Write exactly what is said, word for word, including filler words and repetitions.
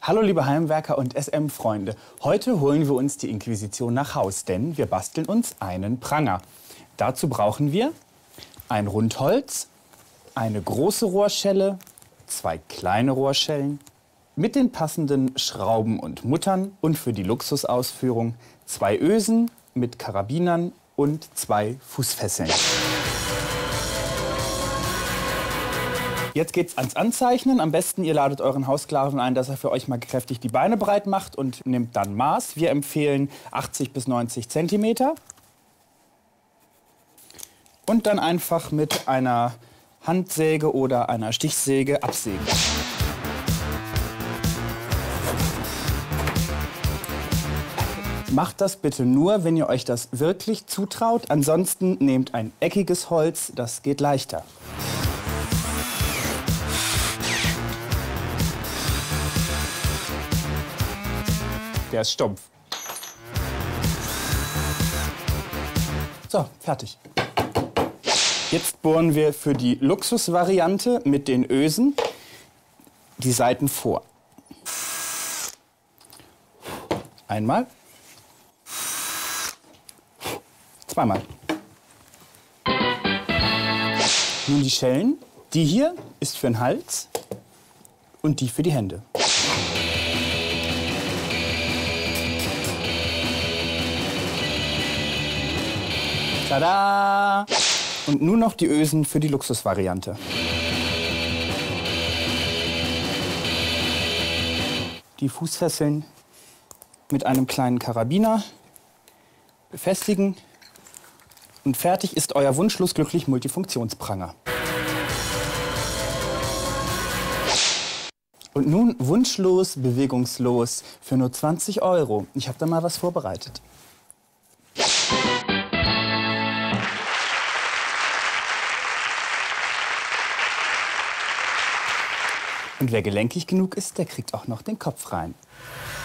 Hallo liebe Heimwerker und S M-Freunde. Heute holen wir uns die Inquisition nach Haus, denn wir basteln uns einen Pranger. Dazu brauchen wir ein Rundholz, eine große Rohrschelle, zwei kleine Rohrschellen mit den passenden Schrauben und Muttern und für die Luxusausführung zwei Ösen mit Karabinern und zwei Fußfesseln. Jetzt geht's ans Anzeichnen. Am besten, ihr ladet euren Haussklaven ein, dass er für euch mal kräftig die Beine breit macht und nimmt dann Maß. Wir empfehlen achtzig bis neunzig Zentimeter. Und dann einfach mit einer Handsäge oder einer Stichsäge absägen. Macht das bitte nur, wenn ihr euch das wirklich zutraut. Ansonsten nehmt ein eckiges Holz, das geht leichter. Der ist stumpf. So, fertig. Jetzt bohren wir für die Luxusvariante mit den Ösen die Seiten vor. Einmal. Zweimal. Nun die Schellen. Die hier ist für den Hals und die für die Hände. Tada! Und nun noch die Ösen für die Luxusvariante. Die Fußfesseln mit einem kleinen Karabiner befestigen. Und fertig ist euer wunschlos glücklich Multifunktionspranger. Und nun wunschlos, bewegungslos für nur zwanzig Euro. Ich habe da mal was vorbereitet. Und wer gelenkig genug ist, der kriegt auch noch den Kopf rein.